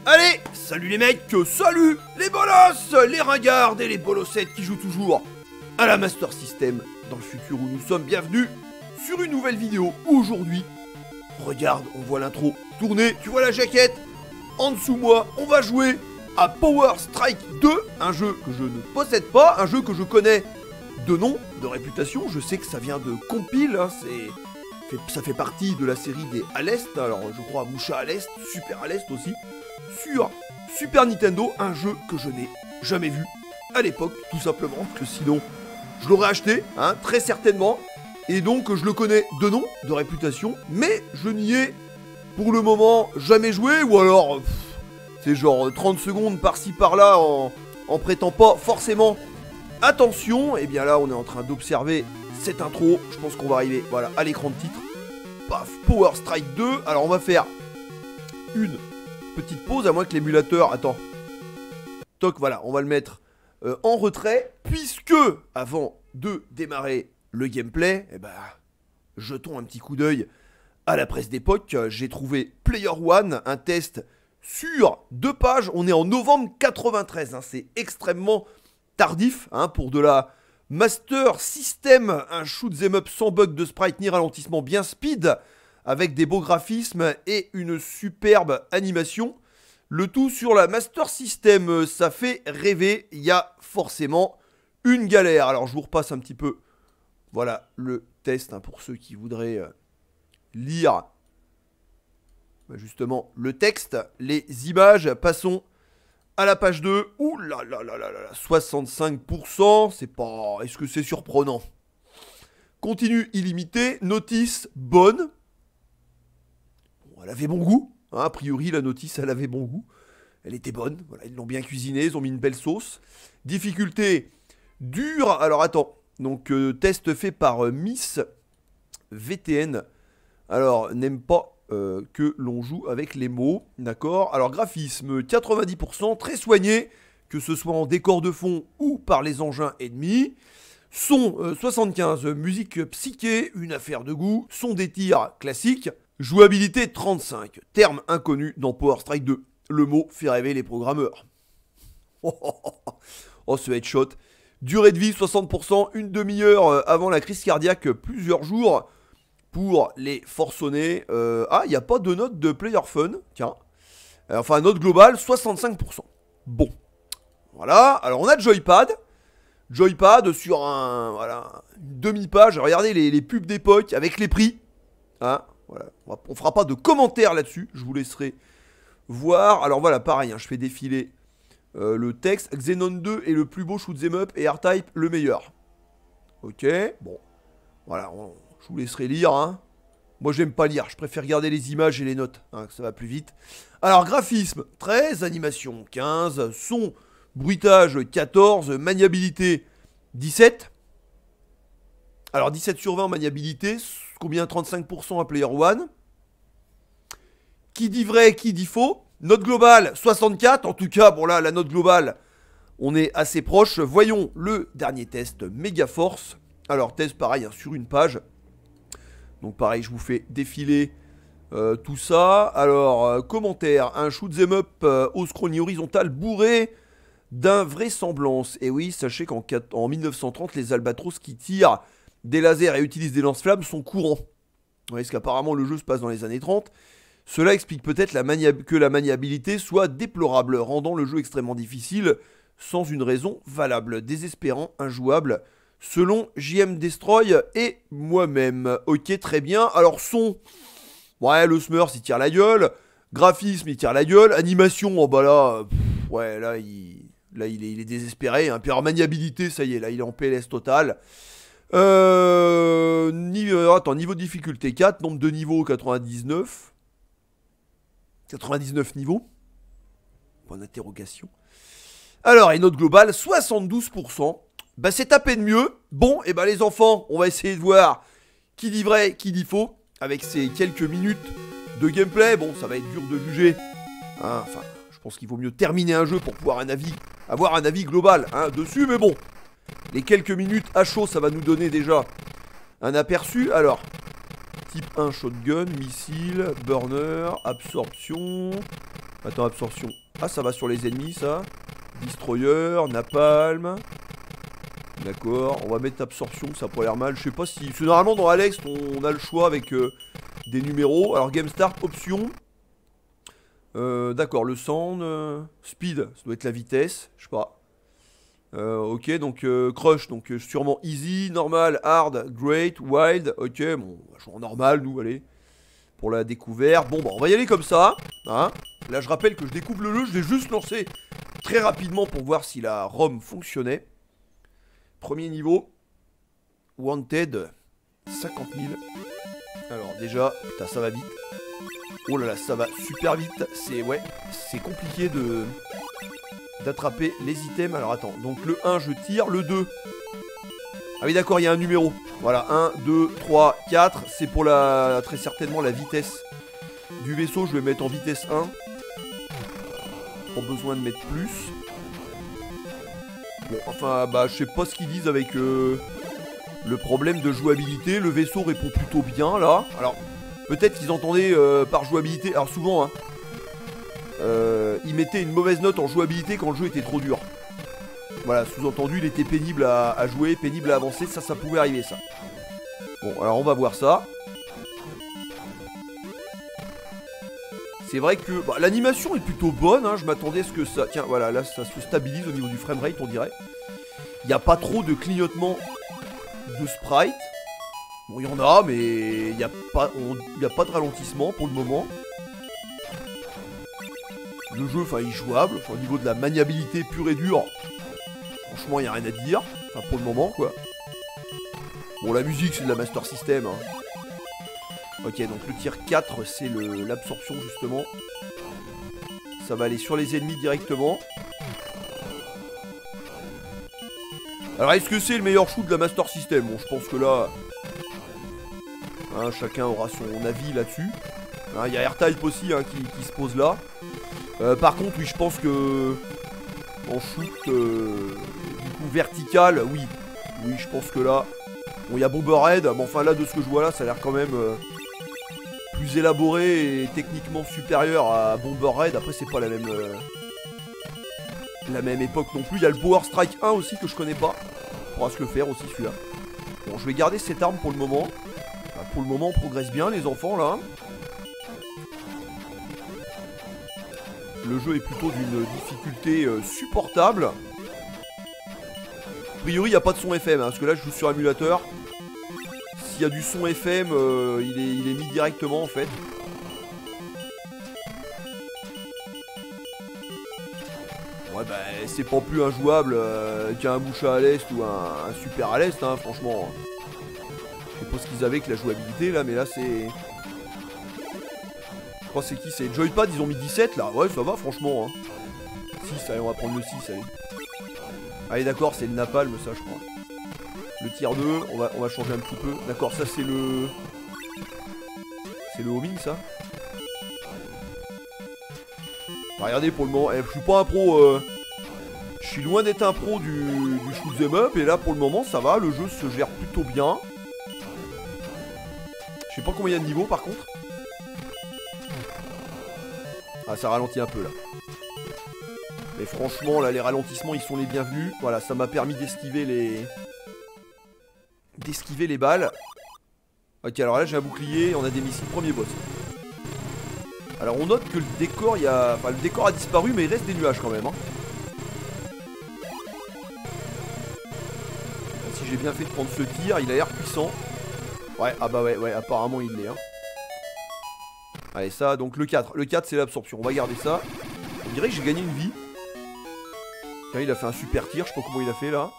Allez, salut les mecs, salut les bolos, les ringards et les bolossettes qui jouent toujours à la Master System dans le futur où nous sommes. Bienvenus sur une nouvelle vidéo. Aujourd'hui, regarde, on voit l'intro tourner, tu vois la jaquette. En dessous moi, on va jouer à Power Strike 2, un jeu que je ne possède pas, un jeu que je connais de nom, de réputation. Je sais que ça vient de Compile, hein, ça fait partie de la série des à l'Est, alors je crois Moucha à l'Est, Super à l'Est aussi, sur Super Nintendo, un jeu que je n'ai jamais vu à l'époque, tout simplement, parce que sinon je l'aurais acheté, hein, très certainement, et donc je le connais de nom, de réputation, mais je n'y ai pour le moment jamais joué, ou alors c'est genre 30 secondes par-ci par-là en prêtant pas forcément attention. Et bien là on est en train d'observer cette intro, je pense qu'on va arriver, voilà, à l'écran de titre. Paf, Power Strike 2. Alors on va faire une petite pause, à moins que l'émulateur... Attends. Toc, voilà, on va le mettre en retrait, puisque, avant de démarrer le gameplay, eh ben, jetons un petit coup d'œil à la presse d'époque. J'ai trouvé Player One, un test sur 2 pages. On est en novembre 93, hein, c'est extrêmement tardif, hein, pour de la Master System, un shoot 'em up sans bug de sprite ni ralentissement, bien speed, avec des beaux graphismes et une superbe animation. Le tout sur la Master System, ça fait rêver, il y a forcément une galère. Alors je vous repasse un petit peu, voilà le test, hein, pour ceux qui voudraient lire justement le texte, les images. Passons à la page 2, ouh là là là là là, 65%, c'est pas... Est-ce que c'est surprenant? Continue illimité, notice bonne. Bon, elle avait bon goût, hein, a priori la notice elle avait bon goût. Elle était bonne, voilà, ils l'ont bien cuisinée, ils ont mis une belle sauce. Difficulté dure, alors attends, donc test fait par Miss VTN. Alors, n'aime pas que l'on joue avec les mots, d'accord. Alors graphisme 90%, très soigné, que ce soit en décor de fond ou par les engins ennemis. Son 75, musique psyché, une affaire de goût. Son des tirs classique. Jouabilité 35, terme inconnu dans Power Strike 2. Le mot fait rêver les programmeurs. Oh ce headshot. Durée de vie 60%, une demi-heure avant la crise cardiaque, plusieurs jours. Pour les forcenés, ah, il n'y a pas de note de player fun, tiens. Enfin, note globale, 65%. Bon. Voilà, alors on a Joypad. Joypad sur un, voilà, une demi-page. Regardez les pubs d'époque avec les prix. Hein, voilà. On fera pas de commentaires là-dessus, je vous laisserai voir. Alors voilà, pareil, hein, je fais défiler le texte. Xenon 2 est le plus beau shoot 'em up et R-Type le meilleur. Ok, bon. Voilà, je vous laisserai lire, hein. Moi j'aime pas lire, je préfère regarder les images et les notes, hein, que ça va plus vite. Alors graphisme 13, animation 15, son, bruitage 14, maniabilité 17. Alors 17 sur 20 en maniabilité, combien? 35% à Player One. Qui dit vrai, qui dit faux? Note globale 64, en tout cas, bon là, la note globale, on est assez proche. Voyons le dernier test, Megaforce. Alors test pareil, hein, sur une page. Donc pareil, je vous fais défiler tout ça. Alors, commentaire, un shoot 'em up au scrolling horizontal bourré d'invraisemblance. Et oui, sachez qu'en 1930, les albatros qui tirent des lasers et utilisent des lance-flammes sont courants. Vous voyez, parce qu'apparemment le jeu se passe dans les années 30. Cela explique peut-être que la maniabilité soit déplorable, rendant le jeu extrêmement difficile, sans une raison valable, désespérant, injouable, selon JM Destroy et moi-même. Ok, très bien. Alors son, ouais, le Smurf il tire la gueule. Graphisme il tire la gueule. Animation, oh bah là, ouais, là il est désespéré, hein. Puis alors maniabilité, ça y est, là il est en PLS total. Attends, niveau de difficulté 4, nombre de niveaux 99. 99 niveaux. Point d'interrogation. Alors, et note globale 72%. Bah c'est à peine mieux. Bon, et bah les enfants, on va essayer de voir qui dit vrai, qui dit faux. Avec ces quelques minutes de gameplay. Bon, ça va être dur de juger, hein, enfin, je pense qu'il vaut mieux terminer un jeu pour pouvoir avoir un avis global, hein, dessus. Mais bon, les quelques minutes à chaud, ça va nous donner déjà un aperçu. Alors, type 1 shotgun, missile, burner, absorption, Attends, absorption. Ah, ça va sur les ennemis, ça. Destroyer, napalm. D'accord, on va mettre absorption, ça pourrait l'air mal. Je sais pas si... Parce que normalement, dans Alex, on a le choix avec des numéros. Alors, Game Start, option. D'accord, le sound. Speed, ça doit être la vitesse. Je sais pas. Ok, donc crush, donc sûrement easy, normal, hard, great, wild. Ok, bon, on va jouer en normal, nous, allez. Pour la découverte. Bon, bah, on va y aller comme ça. Hein. Là, je rappelle que je découvre le jeu. Je vais juste lancer très rapidement pour voir si la ROM fonctionnait. Premier niveau. Wanted. 50 000. Alors, déjà, putain, ça va vite. Oh là là, ça va super vite. C'est, ouais, c'est compliqué d'attraper les items. Alors, attends. Donc, le 1, je tire. Le 2. Ah oui, d'accord, il y a un numéro. Voilà, 1, 2, 3, 4. C'est pour très certainement la vitesse du vaisseau. Je vais mettre en vitesse 1. Pas besoin de mettre plus. Bon, enfin, bah, je sais pas ce qu'ils disent avec le problème de jouabilité. Le vaisseau répond plutôt bien, là. Alors, peut-être qu'ils entendaient par jouabilité. Alors, souvent, hein, ils mettaient une mauvaise note en jouabilité quand le jeu était trop dur. Voilà, sous-entendu, il était pénible à jouer, pénible à avancer, ça pouvait arriver, ça. Bon, alors on va voir ça. C'est vrai que bah, l'animation est plutôt bonne, hein, je m'attendais à ce que ça... Tiens, voilà, là, ça se stabilise au niveau du framerate, on dirait. Il n'y a pas trop de clignotement de sprite. Bon, il y en a, mais il n'y a pas de ralentissement pour le moment. Le jeu, enfin, il est jouable. Enfin, au niveau de la maniabilité pure et dure... Franchement, il n'y a rien à dire. Enfin, pour le moment, quoi. Bon, la musique, c'est de la Master System. Hein. Ok, donc le tir 4, c'est l'absorption, justement. Ça va aller sur les ennemis directement. Alors, est-ce que c'est le meilleur shoot de la Master System? Bon, je pense que là... Hein, chacun aura son avis là-dessus. Hein, il y a R-Type aussi hein, qui se pose là. Par contre, oui, je pense que... En shoot, du coup, vertical, oui. Oui, je pense que là... Bon, il y a Bomberhead, mais enfin là, de ce que je vois là, ça a l'air quand même plus élaboré et techniquement supérieur à Bomberhead. Après, c'est pas la même époque non plus. Il y a le Power Strike 1 aussi que je connais pas. On pourra se le faire aussi, celui-là. Bon, je vais garder cette arme pour le moment. Enfin, pour le moment, on progresse bien, les enfants, là. Le jeu est plutôt d'une difficulté supportable. A priori, il n'y a pas de son FM, hein, parce que là, je joue sur émulateur. S'il y a du son FM, il est mis directement, en fait. Ouais, bah, c'est pas plus injouable qu'un Musha à l'Est ou un Super à l'Est, hein, franchement. Je sais pas ce qu'ils avaient avec la jouabilité, là, mais là, c'est... Je crois que c'est qui? C'est Joypad, ils ont mis 17 là. Ouais, ça va franchement. Hein. 6, allez, on va prendre le 6, allez. Allez, d'accord, c'est le napalm, ça, je crois. Le tir 2, on va changer un petit peu. D'accord, ça, c'est le... C'est le homing, ça. Bah, regardez, pour le moment, je suis pas un pro... Je suis loin d'être un pro du shoot'em up. Et là, pour le moment, ça va. Le jeu se gère plutôt bien. Je sais pas combien il y a de niveaux, par contre. Ah, ça ralentit un peu là. Mais franchement, là, les ralentissements, ils sont les bienvenus. Voilà, ça m'a permis d'esquiver les balles. Ok, alors là, j'ai un bouclier, on a des missiles. Premier boss. Alors, on note que le décor, enfin, le décor a disparu, mais il reste des nuages quand même. Hein. Si j'ai bien fait de prendre ce tir, il a l'air puissant. Ouais, ah bah ouais, apparemment, il l'est. Hein. Allez, ça, donc le 4. Le 4, c'est l'absorption. On va garder ça. On dirait que j'ai gagné une vie. Tiens, il a fait un super tir. Je sais pas comment il a fait, là.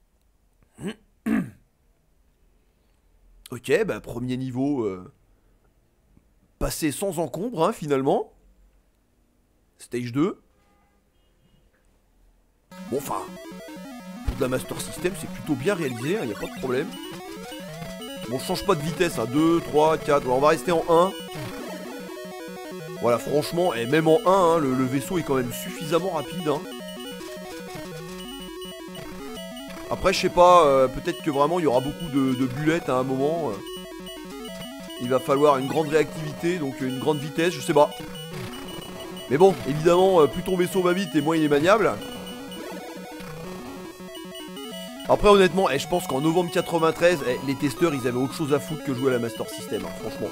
Ok, bah, premier niveau. Passé sans encombre, hein, finalement. Stage 2. Bon, enfin... Pour de la Master System, c'est plutôt bien réalisé. Il n'y a pas de problème. Bon, je change pas de vitesse. Hein, 2, 3, 4. Bon, on va rester en 1. Voilà, franchement, et même en 1, hein, le vaisseau est quand même suffisamment rapide. Hein. Après, je sais pas, peut-être que vraiment il y aura beaucoup de bullettes à un moment. Il va falloir une grande réactivité, donc une grande vitesse, je sais pas. Mais bon, évidemment, plus ton vaisseau va vite et moins il est maniable. Après, honnêtement, je pense qu'en novembre 93, les testeurs, ils avaient autre chose à foutre que jouer à la Master System, hein, franchement.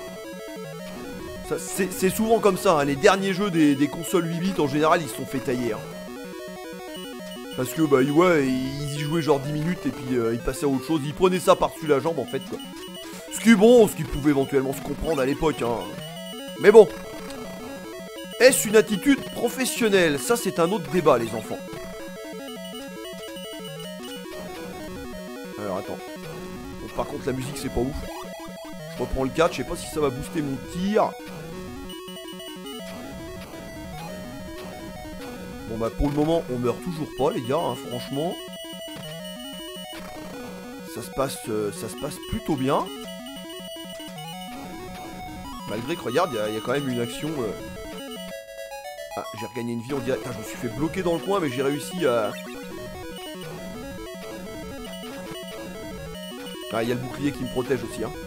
C'est souvent comme ça, hein, les derniers jeux des consoles 8 bits, en général, ils se sont fait tailler. Hein. Parce que, bah, ouais, ils y jouaient genre 10 minutes et puis ils passaient à autre chose. Ils prenaient ça par-dessus la jambe, en fait, quoi. Ce qui est bon, ce qui pouvait éventuellement se comprendre à l'époque, hein. Mais bon. Est-ce une attitude professionnelle? Ça, c'est un autre débat, les enfants. Alors, attends. Bon, par contre, la musique, c'est pas ouf. Je reprends le 4, je sais pas si ça va booster mon tir. Bon bah pour le moment on meurt toujours pas les gars, hein, franchement. Ça se passe plutôt bien. Malgré que regarde, il y a quand même une action... Ah, j'ai regagné une vie, on dirait... Putain, je me suis fait bloquer dans le coin mais j'ai réussi à... Ah, il y a le bouclier qui me protège aussi, hein.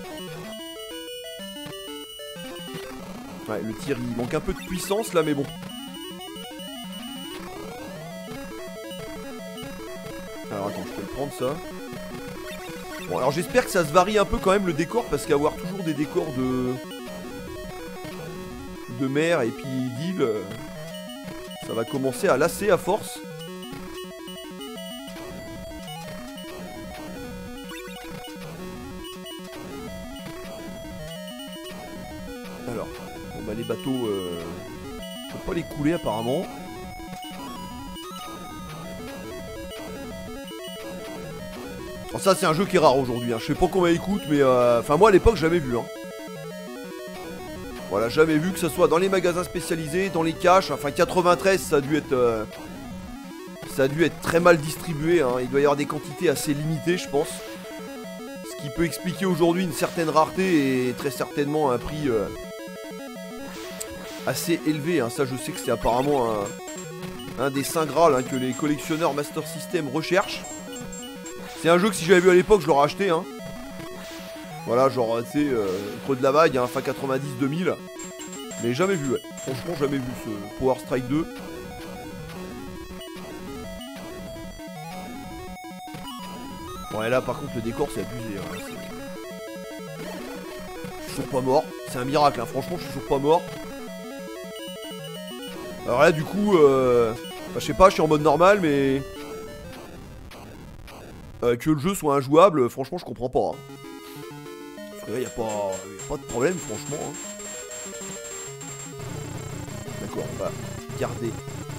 Ouais, le tir il manque un peu de puissance là mais bon. Alors attends, je peux le prendre ça. Bon alors j'espère que ça se varie un peu quand même le décor, parce qu'avoir toujours des décors de mer et puis d'île, ça va commencer à lasser à force. Alors, bon bah les bateaux, je peux pas les couler apparemment. Alors ça c'est un jeu qui est rare aujourd'hui, hein. Je sais pas combien il coûte mais enfin moi à l'époque jamais vu, hein. Voilà, jamais vu, que ce soit dans les magasins spécialisés, dans les caches. Enfin 93 ça a dû être très mal distribué, hein. Il doit y avoir des quantités assez limitées je pense. Ce qui peut expliquer aujourd'hui une certaine rareté et très certainement un prix assez élevé, hein. Ça je sais que c'est apparemment un des saints graals, hein, que les collectionneurs Master System recherchent. C'est un jeu que si j'avais vu à l'époque, je l'aurais acheté, hein. Voilà, genre, tu sais, creux de la vague, hein, fin 90-2000. Mais jamais vu, ouais. Franchement, jamais vu ce Power Strike 2. Bon, et là, par contre, le décor, c'est abusé, hein. Je suis toujours pas mort. C'est un miracle, hein. Franchement, je suis toujours pas mort. Alors là, du coup, bah, je sais pas, je suis en mode normal, mais... que le jeu soit injouable, franchement je comprends pas, hein. Parce que là y a pas de problème franchement, hein. D'accord, on va garder.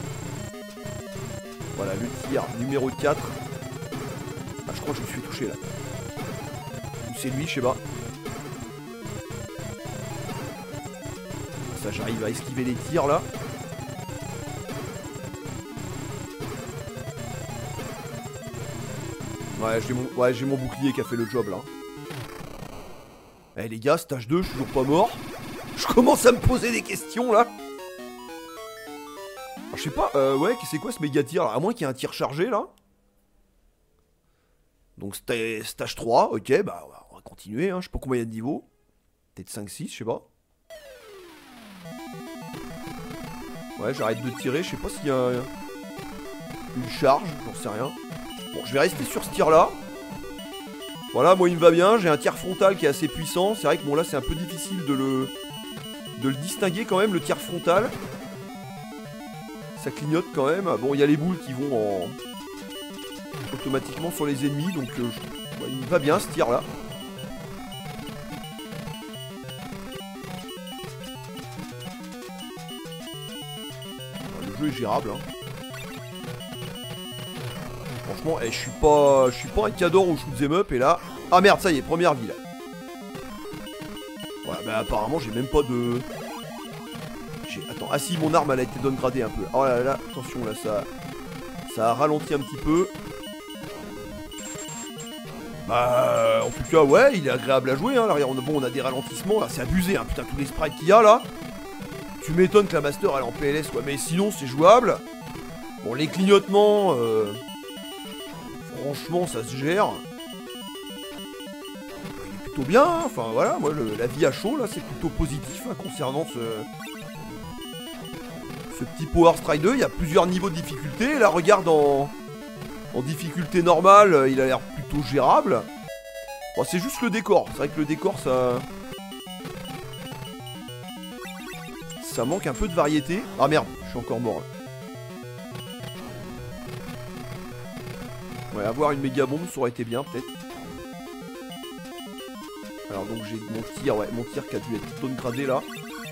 Voilà le tir numéro 4. Ah je crois que je me suis fait toucher là. Ou c'est lui, je sais pas. Ça j'arrive à esquiver les tirs là. Ouais, j'ai mon bouclier qui a fait le job là. Eh les gars, stage 2, je suis toujours pas mort. Je commence à me poser des questions là. Alors, je sais pas, ouais, c'est quoi ce méga tir là? À moins qu'il y ait un tir chargé là. Donc stage 3, ok, bah on va continuer, hein. Je sais pas combien il y a de niveaux. Peut-être 5-6, je sais pas. Ouais, j'arrête de tirer, je sais pas s'il y a une charge, j'en sais rien. Bon, je vais rester sur ce tir là. Voilà, moi il me va bien, j'ai un tir frontal qui est assez puissant. C'est vrai que bon là c'est un peu difficile de le distinguer quand même, le tir frontal. Ça clignote quand même. Bon, il y a les boules qui vont automatiquement sur les ennemis, donc il me va bien ce tir là. Le jeu est gérable, hein. Franchement, je suis pas un cador au shoot'em up et là... Ah merde, ça y est, première vie là. Voilà, bah apparemment j'ai même pas de... Attends, ah si, mon arme elle a été downgradée un peu. Oh là là, attention là, ça a ralenti un petit peu. Bah, en tout cas, ouais, il est agréable à jouer, hein. Là, bon, on a des ralentissements, là, c'est abusé, hein. Putain, tous les sprites qu'il y a là. Tu m'étonnes que la Master elle est en PLS, quoi. Mais sinon, c'est jouable. Bon, les clignotements... Franchement, ça se gère. Il est plutôt bien, hein. Enfin voilà, moi la vie à chaud là, c'est plutôt positif, hein, concernant ce petit Power Strike 2. Il y a plusieurs niveaux de difficulté. Là, regarde en difficulté normale, il a l'air plutôt gérable. Bon, c'est juste le décor. C'est vrai que le décor, ça manque un peu de variété. Ah merde, je suis encore mort là. Ouais, avoir une méga bombe, ça aurait été bien peut-être. Alors donc j'ai mon tir, ouais, mon tir qui a dû être downgradé là.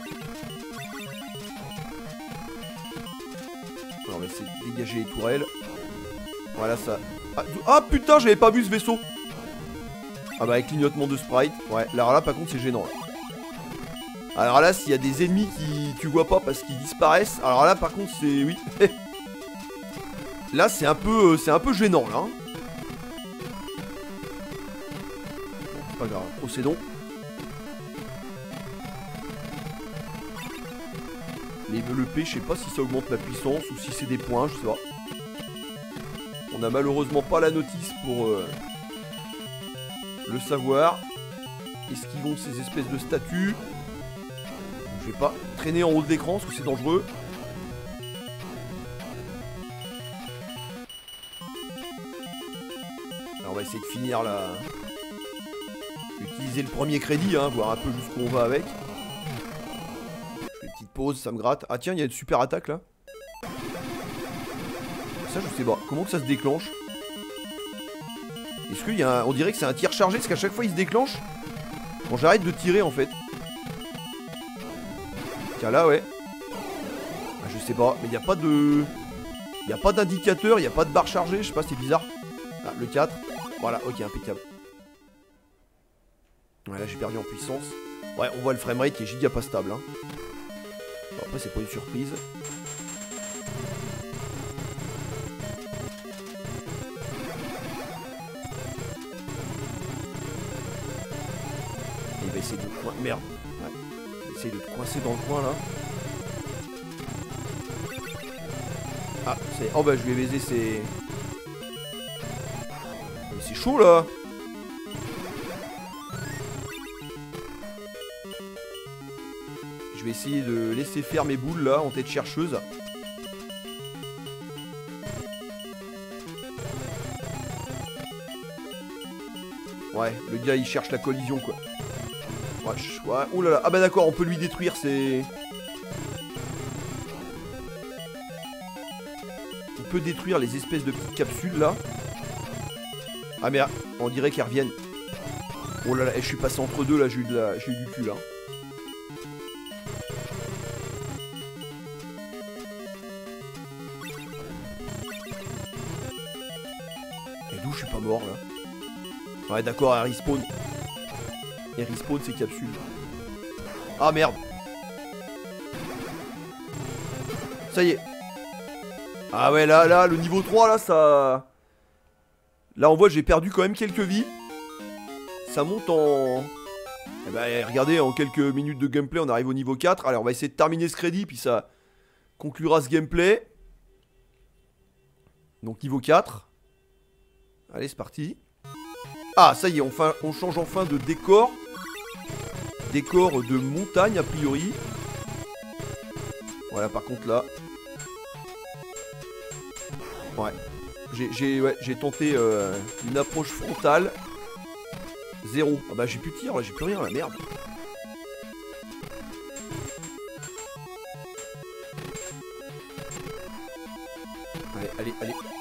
Alors on va essayer de dégager les tourelles. Voilà ça. Ah putain, j'avais pas vu ce vaisseau. Ah bah avec clignotement de sprite. Ouais, alors là par contre c'est gênant là. Alors là s'il y a des ennemis qui tu vois pas parce qu'ils disparaissent. Alors là par contre c'est... Oui. Là c'est un peu gênant là. Hein. Bon, c'est pas grave, procédons. Le P, je sais pas si ça augmente la puissance ou si c'est des points, je sais pas. On a malheureusement pas la notice pour le savoir. Esquivons ces espèces de statues. Je vais pas traîner en haut de l'écran parce que c'est dangereux. Alors on va essayer de finir là. Utiliser le premier crédit, hein, voir un peu jusqu'où on va avec. Je fais une petite pause, ça me gratte. Ah tiens, il y a une super attaque là. Ça je sais pas, comment que ça se déclenche? Est-ce qu'il y a un... On dirait que c'est un tir chargé, parce qu'à chaque fois il se déclenche quand j'arrête de tirer en fait. Tiens là ouais. Ah, je sais pas, mais il n'y a pas de... Il n'y a pas d'indicateur, il n'y a pas de barre chargée, je sais pas, c'est bizarre. Ah, le 4. Voilà, ok, impeccable. Ouais, là j'ai perdu en puissance. Ouais, on voit le framerate qui est giga pas stable. Hein. Bon, après, c'est pas une surprise. Et il va essayer de te coincer. Merde. Ouais. Il va essayer de te coincer dans le coin là. Ah, c'est. Oh bah, je lui ai baisé ses. Mais c'est chaud là. Je vais essayer de laisser faire mes boules là en tête chercheuse. Ouais, le gars il cherche la collision quoi. Ouais, oh là là. Ah bah d'accord, on peut lui détruire ses... On peut détruire les espèces de petites capsules là. Ah mais on dirait qu'elles reviennent. Oh là là, je suis passé entre deux là, j'ai eu du cul là. Et d'où je suis pas mort là? Ouais d'accord, elle respawn. Elle respawn ces capsules. Ah merde. Ça y est. Ah ouais là, le niveau 3 là ça... Là on voit j'ai perdu quand même quelques vies. Ça monte en... Eh ben regardez, en quelques minutes de gameplay on arrive au niveau 4. Allez on va essayer de terminer ce crédit puis ça conclura ce gameplay. Donc niveau 4. Allez c'est parti. Ah ça y est, on change enfin de décor. Décor de montagne a priori. Voilà par contre là. Ouais. J'ai tenté une approche frontale. 0. Ah bah j'ai plus de tir là, j'ai plus rien là, merde. Allez.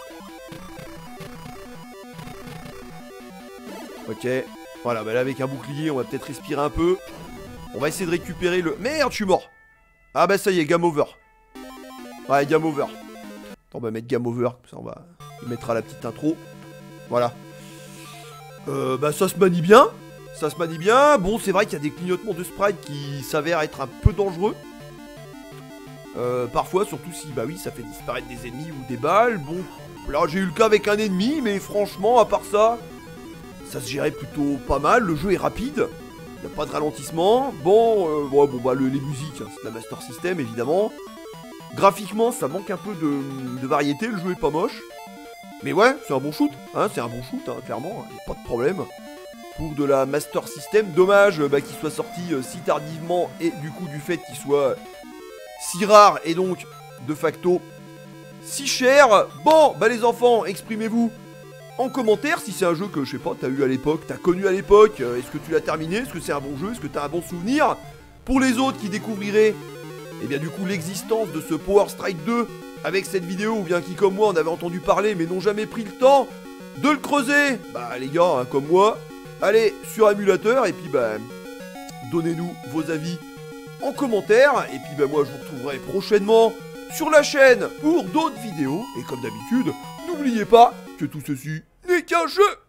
Ok. Voilà, bah là avec un bouclier, on va peut-être respirer un peu. On va essayer de récupérer le... Merde, je suis mort. Ah bah ça y est, game over. Ouais, game over. Attends, on va mettre game over, comme ça on va... Il mettra la petite intro. Voilà. Bah ça se manie bien. Ça se manie bien. Bon, c'est vrai qu'il y a des clignotements de sprite qui s'avèrent être un peu dangereux. Parfois, surtout si, bah oui, ça fait disparaître des ennemis ou des balles. Bon, là j'ai eu le cas avec un ennemi, mais franchement, à part ça, ça se gérait plutôt pas mal. Le jeu est rapide. Il n'y a pas de ralentissement. Bon, bah les musiques, hein, c'est de la Master System, évidemment. Graphiquement, ça manque un peu de variété. Le jeu est pas moche. Mais ouais, c'est un bon shoot, hein, c'est un bon shoot, hein, clairement, y a pas de problème. Pour de la Master System, dommage qu'il soit sorti si tardivement et du coup du fait qu'il soit si rare et donc de facto si cher. Bon, bah les enfants, exprimez-vous en commentaire si c'est un jeu que, je sais pas, t'as eu à l'époque, t'as connu à l'époque. Est-ce que tu l'as terminé? Est-ce que c'est un bon jeu? Est-ce que t'as un bon souvenir? Pour les autres qui découvriraient, eh bien du coup, l'existence de ce Power Strike 2 avec cette vidéo, ou bien qui comme moi en avaient entendu parler mais n'ont jamais pris le temps de le creuser, bah les gars, hein, comme moi, allez sur émulateur et puis bah donnez-nous vos avis en commentaire. Et puis bah moi je vous retrouverai prochainement sur la chaîne pour d'autres vidéos. Et comme d'habitude, n'oubliez pas que tout ceci n'est qu'un jeu.